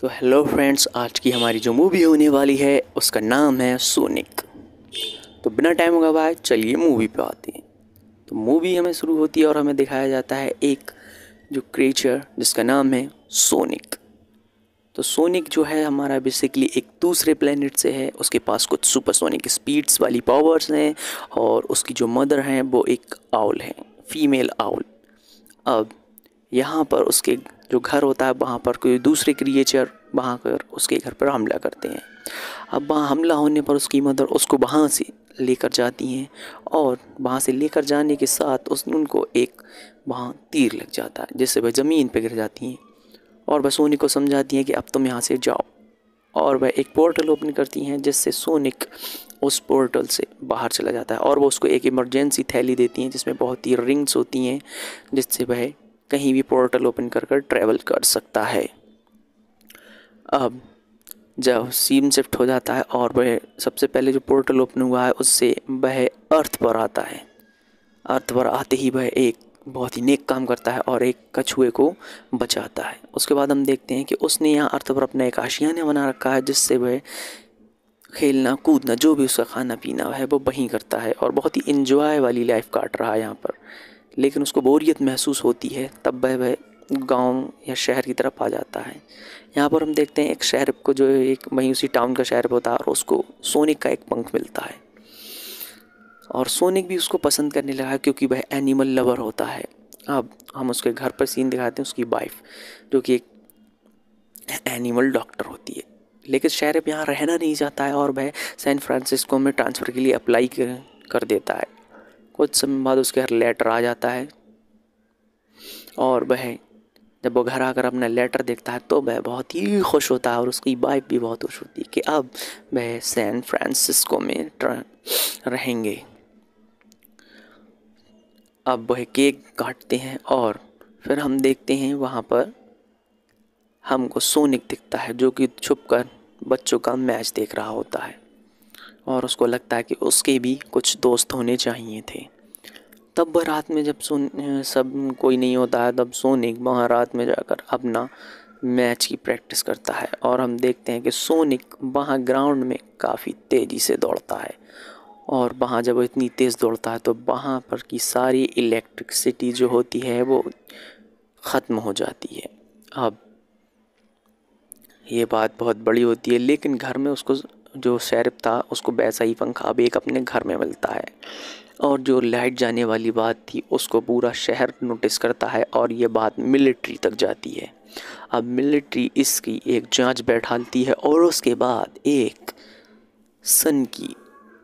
तो hello friends, आज की हमारी जो मूवी होने वाली है उसका नाम है सोनिक। तो बिना टाइम गवाए चलिए मूवी पे आते हैं। तो मूवी हमें शुरू होती है और हमें दिखाया जाता है एक जो क्रिएचर जिसका नाम है सोनिक। तो सोनिक जो है हमारा बेसिकली एक दूसरे प्लेनेट से है। उसके पास कुछ सुपरसोनिक स्पीड्स वाली पावर्स हैं और उसकी जो मदर हैं वो एक आउल है, फीमेल आउल। अब यहाँ पर उसके जो घर होता है वहाँ पर कोई दूसरे क्रिएचर वहाँ पर उसके घर पर हमला करते हैं। अब वहाँ हमला होने पर उसकी मदर उसको वहाँ से लेकर जाती हैं और वहाँ से लेकर जाने के साथ उनको एक वहाँ तीर लग जाता है जिससे वह ज़मीन पर गिर जाती हैं और वह सोनिक को समझाती हैं कि अब तुम यहाँ से जाओ। और वह एक पोर्टल ओपन करती हैं जिससे सोनिक उस पोर्टल से बाहर चला जाता है और वो उसको एक इमरजेंसी थैली देती हैं जिसमें बहुत ही रिंग्स होती हैं जिससे वह कहीं भी पोर्टल ओपन कर ट्रैवल कर सकता है। अब जब सीन शिफ्ट हो जाता है और वह सबसे पहले जो पोर्टल ओपन हुआ है उससे वह अर्थ पर आता है। अर्थ पर आते ही वह एक बहुत ही नेक काम करता है और एक कछुए को बचाता है। उसके बाद हम देखते हैं कि उसने यहाँ अर्थ पर अपना एक आशियाना बना रखा है जिससे वह खेलना कूदना जो भी उसका खाना पीना है वो वहीं करता है और बहुत ही इंजॉय वाली लाइफ काट रहा है यहाँ पर। लेकिन उसको बोरियत महसूस होती है तब वह गांव या शहर की तरफ आ जाता है। यहाँ पर हम देखते हैं एक शेरिफ को जो एक वहीं उसी टाउन का शेरिफ होता है और उसको सोनिक का एक पंख मिलता है और सोनिक भी उसको पसंद करने लगा है क्योंकि वह एनिमल लवर होता है। अब हम उसके घर पर सीन दिखाते हैं उसकी वाइफ जो कि एक एनिमल डॉक्टर होती है। लेकिन शेरिफ यहाँ रहना नहीं चाहता है और वह सैन फ्रांसिस्को में ट्रांसफ़र के लिए अप्लाई कर देता है। कुछ समय बाद उसके घर लेटर आ जाता है और वह जब वो घर आकर अपना लेटर देखता है तो वह बहुत ही खुश होता है और उसकी वाइफ भी बहुत खुश होती है कि अब वह सैन फ्रांसिस्को में रहेंगे। अब वह केक काटते हैं और फिर हम देखते हैं वहाँ पर हमको सोनिक दिखता है जो कि छुपकर बच्चों का मैच देख रहा होता है और उसको लगता है कि उसके भी कुछ दोस्त होने चाहिए थे। तब वह रात में जब सब कोई नहीं होता है तब सोनिक वहाँ रात में जाकर अपना मैच की प्रैक्टिस करता है और हम देखते हैं कि सोनिक वहाँ ग्राउंड में काफ़ी तेज़ी से दौड़ता है और वहाँ जब वो इतनी तेज़ दौड़ता है तो वहाँ पर की सारी इलेक्ट्रिसिटी जो होती है वो ख़त्म हो जाती है। अब ये बात बहुत बड़ी होती है लेकिन घर में उसको जो शेरिफ था उसको वैसा ही पंखा अब एक अपने घर में मिलता है और जो लाइट जाने वाली बात थी उसको पूरा शहर नोटिस करता है और ये बात मिलिट्री तक जाती है। अब मिलिट्री इसकी एक जांच बैठाती है और उसके बाद एक सन की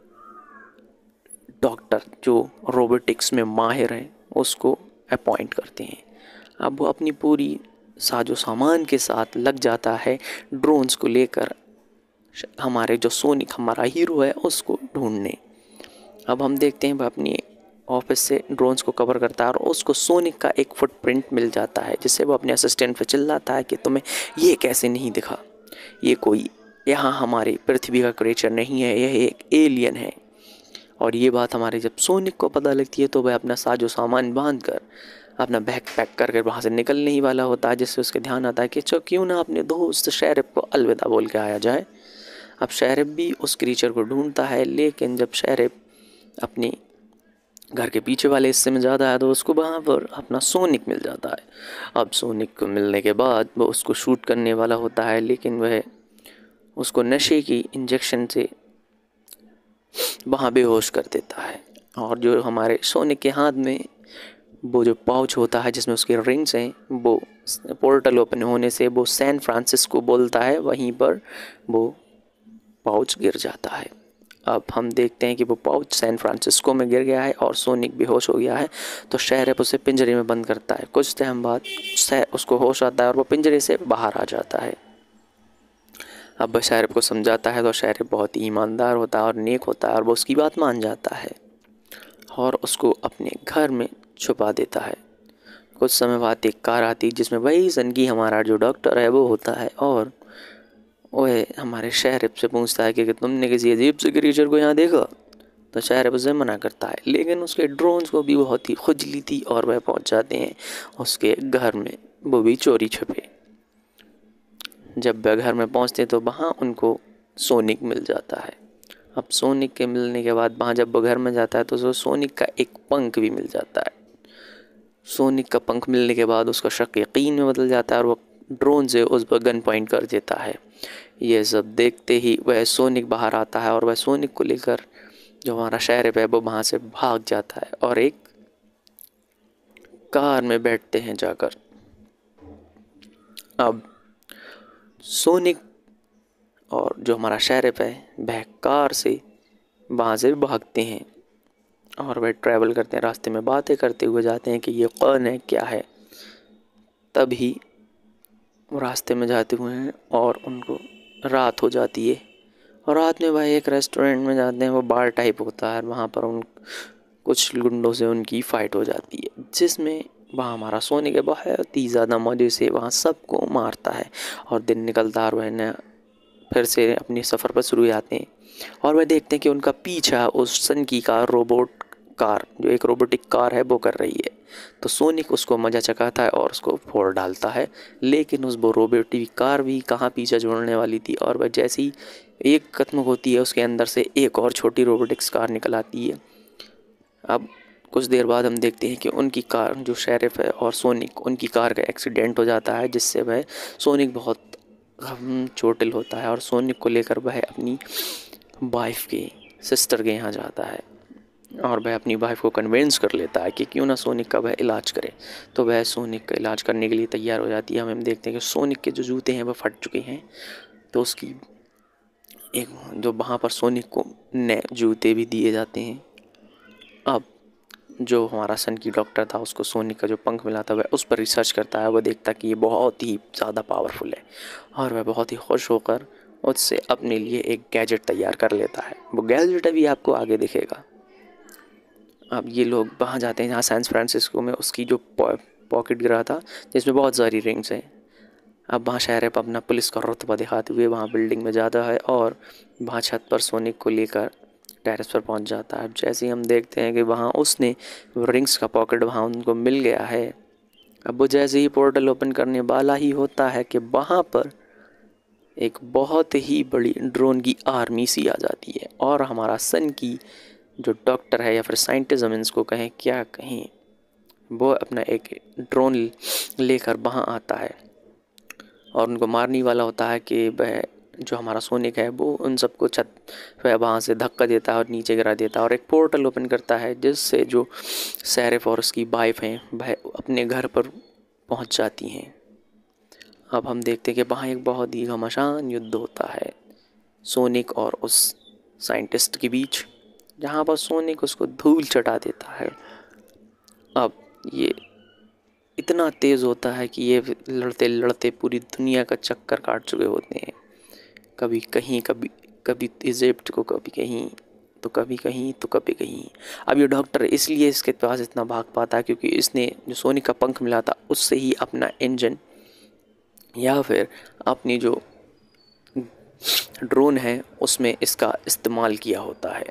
डॉक्टर जो रोबोटिक्स में माहिर है उसको अपॉइंट करते हैं। अब वो अपनी पूरी साजो सामान के साथ लग जाता है ड्रोन्स को लेकर हमारे जो सोनिक हमारा हीरो है उसको ढूंढने। अब हम देखते हैं वह अपनी ऑफिस से ड्रोन्स को कवर करता है और उसको सोनिक का एक फुटप्रिंट मिल जाता है जिससे वो अपने असिस्टेंट पे चिल्लाता है कि तुम्हें ये कैसे नहीं दिखा, ये कोई यहाँ हमारी पृथ्वी का क्रिएचर नहीं है, यह एक एलियन है। और ये बात हमारे जब सोनिक को पता लगती है तो वह अपना साजो सामान बांध कर अपना बैग पैक करके वहाँ से निकलने ही वाला होता है जिससे उसके ध्यान आता है कि क्यों ना अपने दोस्त शेरिफ को अलविदा बोल के आया जाए। अब शेरिफ भी उस क्रीचर को ढूंढता है लेकिन जब शेरिफ अपने घर के पीछे वाले हिस्से में ज़्यादा है तो उसको वहाँ पर अपना सोनिक मिल जाता है। अब सोनिक को मिलने के बाद वो उसको शूट करने वाला होता है लेकिन वह उसको नशे की इंजेक्शन से वहाँ बेहोश कर देता है और जो हमारे सोनिक के हाथ में वो जो पाउच होता है जिसमें उसके रिंग्स हैं वो पोर्टल ओपन होने से वो सैन फ्रांसिस्को बोलता है, वहीं पर वो पाउच गिर जाता है। अब हम देखते हैं कि वो पाउच सैन फ्रांसिस्को में गिर गया है और सोनिक बेहोश हो गया है तो शेरिफ उसे पिंजरे में बंद करता है। कुछ टाइम बाद उसको होश आता है और वो पिंजरे से बाहर आ जाता है। अब वह शेरिफ को समझाता है तो शेरिफ बहुत ही ईमानदार होता है और नेक होता है और वो उसकी बात मान जाता है और उसको अपने घर में छुपा देता है। कुछ समय बाद एक कार आती जिसमें वही सन की हमारा जो डॉक्टर है वो होता है और वह हमारे शेरिफ से पूछता है कि तुमने किसी अजीब से क्रीचर को यहाँ देखा। तो शेरिफ उसे मना करता है लेकिन उसके ड्रोन्स को भी बहुत ही खुजली थी और वह पहुँच जाते हैं उसके घर में, वो भी चोरी छुपे। जब वह घर में पहुंचते तो वहाँ उनको सोनिक मिल जाता है। अब सोनिक के मिलने के बाद वहाँ जब वो घर में जाता है तो उसको सोनिक का एक पंख भी मिल जाता है। सोनिक का पंख मिलने के बाद उसका शक यकीन में बदल जाता है और वो ड्रोन से उस पर गन पॉइंट कर देता है। ये सब देखते ही वह सोनिक बाहर आता है और वह सोनिक को लेकर जो हमारा शेरिफ है वो वहाँ से भाग जाता है और एक कार में बैठते हैं जाकर। अब सोनिक और जो हमारा शेरिफ है वह कार से वहाँ से भागते हैं और वह ट्रैवल करते हैं, रास्ते में बातें करते हुए जाते हैं कि ये कौन है क्या है। तभी वो रास्ते में जाते हुए हैं और उनको रात हो जाती है और रात में वह एक रेस्टोरेंट में जाते हैं, वो बार टाइप होता है। वहाँ पर उन कुछ गुंडों से उनकी फ़ाइट हो जाती है जिसमें वहाँ हमारा सोनिक है बहुत ही ज़्यादा मज़े से वहाँ सबको मारता है और दिन निकलता है और वह फिर से अपने सफ़र पर शुरू जाते हैं और वह देखते हैं कि उनका पीछा उस सन की कार रोबोट कार जो एक रोबोटिक कार है वो कर रही है। तो सोनिक उसको मज़ा चखाता है और उसको फोड़ डालता है, लेकिन उस वो रोबोटिक कार भी कहाँ पीछा छोड़ने वाली थी और वह जैसी एक खत्म होती है उसके अंदर से एक और छोटी रोबोटिक्स कार निकल आती है। अब कुछ देर बाद हम देखते हैं कि उनकी कार जो शेरिफ है और सोनिक उनकी कार का एक्सीडेंट हो जाता है जिससे वह सोनिक बहुत चोटिल होता है और सोनिक को लेकर वह अपनी वाइफ के सिस्टर के यहाँ जाता है और वह अपनी वाइफ को कन्विंस कर लेता है कि क्यों ना सोनिक का वह इलाज करे। तो वह सोनिक का इलाज करने के लिए तैयार हो जाती है। हम देखते हैं कि सोनिक के जो जूते हैं वह फट चुके हैं, तो उसकी एक जो वहाँ पर सोनिक को नए जूते भी दिए जाते हैं। अब जो हमारा सन की डॉक्टर था उसको सोनिक का जो पंख मिला था वह उस पर रिसर्च करता है। वह देखता कि ये बहुत ही ज़्यादा पावरफुल है और वह बहुत ही खुश होकर उससे अपने लिए एक गैजेट तैयार कर लेता है। वो गैजेट अभी आपको आगे दिखेगा। अब ये लोग वहाँ जाते हैं जहाँ सैन फ्रांसिस्को में उसकी जो पॉकेट गिरा था जिसमें बहुत सारी रिंग्स हैं। अब वहाँ शेरिफ अपना पुलिस का रुतबा दिखाते हुए वहाँ बिल्डिंग में जाता है और वहाँ छत पर सोनिक को लेकर टेरेस पर पहुँच जाता है। जैसे ही हम देखते हैं कि वहाँ उसने रिंग्स का पॉकेट वहाँ उनको मिल गया है। अब वो जैसे ही पोर्टल ओपन करने वाला ही होता है कि वहाँ पर एक बहुत ही बड़ी ड्रोन की आर्मी सी आ जाती है और हमारा सन की जो डॉक्टर है या फिर साइंटिस्ट हम इसको कहें क्या कहें, वो अपना एक ड्रोन लेकर वहाँ आता है और उनको मारने वाला होता है कि वह जो हमारा सोनिक है वो उन सबको छत वह वहाँ से धक्का देता है और नीचे गिरा देता है और एक पोर्टल ओपन करता है जिससे जो शेरिफ और उसकी वाइफ हैं वह अपने घर पर पहुँच जाती हैं। अब हम देखते हैं कि वहाँ एक बहुत ही घमासान युद्ध होता है सोनिक और उस साइंटिस्ट के बीच, जहाँ पर सोनिक उसको धूल चटा देता है। अब ये इतना तेज़ होता है कि ये लड़ते लड़ते पूरी दुनिया का चक्कर काट चुके होते हैं, कभी कहीं कभी कभी इजिप्ट को, कभी कहीं तो कभी कहीं तो कभी कहीं। अब ये डॉक्टर इसलिए इसके पास इतना भाग पाता है क्योंकि इसने जो सोनिक का पंख मिला था उससे ही अपना इंजन या फिर अपनी जो ड्रोन है उसमें इसका इस्तेमाल किया होता है।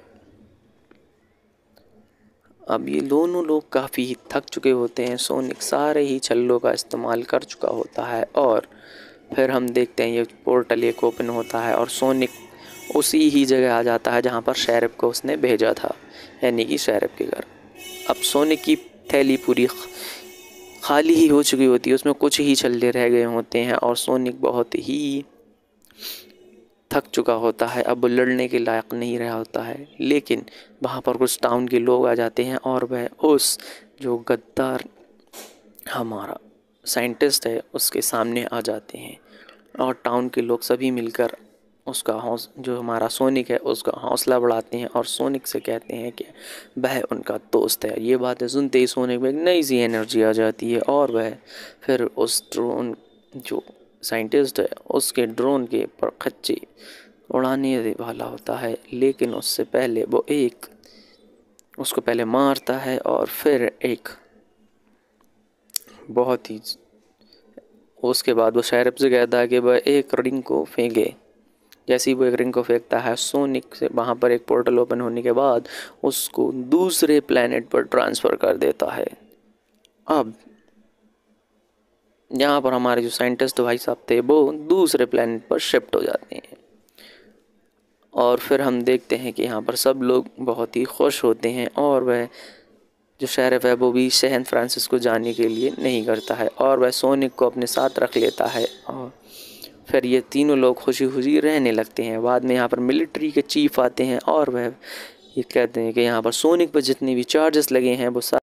अब ये दोनों लोग काफ़ी थक चुके होते हैं, सोनिक सारे ही छल्लों का इस्तेमाल कर चुका होता है और फिर हम देखते हैं ये पोर्टल एक ओपन होता है और सोनिक उसी ही जगह आ जाता है जहाँ पर शेरिफ को उसने भेजा था, यानी कि शेरिफ के घर। अब सोनिक की थैली पूरी खाली ही हो चुकी होती है, उसमें कुछ ही छल्ले रह गए होते हैं और सोनिक बहुत ही थक चुका होता है, अब वो लड़ने के लायक नहीं रहा होता है। लेकिन वहाँ पर कुछ टाउन के लोग आ जाते हैं और वह उस जो गद्दार हमारा साइंटिस्ट है उसके सामने आ जाते हैं और टाउन के लोग सभी मिलकर उसका जो हमारा सोनिक है उसका हौसला बढ़ाते हैं और सोनिक से कहते हैं कि वह उनका दोस्त है। ये बातें सुनते ही सोनिक में एक नई सी एनर्जी आ जाती है और वह फिर उस ड्रोन जो साइंटिस्ट है उसके ड्रोन के पर खच्चे उड़ाने वाला होता है, लेकिन उससे पहले वो उसको पहले मारता है और फिर एक बहुत ही उसके बाद वो शेरिफ से कहता है कि वह एक रिंग को फेंके। जैसे ही वो एक रिंग को फेंकता है सोनिक से वहाँ पर एक पोर्टल ओपन होने के बाद उसको दूसरे प्लेनेट पर ट्रांसफ़र कर देता है। अब यहाँ पर हमारे जो साइंटिस्ट भाई साहब थे वो दूसरे प्लेनेट पर शिफ्ट हो जाते हैं। और फिर हम देखते हैं कि यहाँ पर सब लोग बहुत ही खुश होते हैं और वह जो शेरिफ है वो भी सैन फ्रांसिस्को जाने के लिए नहीं करता है और वह सोनिक को अपने साथ रख लेता है और फिर ये तीनों लोग खुशी खुशी रहने लगते हैं। बाद में यहाँ पर मिलिट्री के चीफ आते हैं और वह ये कहते हैं कि यहाँ पर सोनिक पर जितने भी चार्जेस लगे हैं वो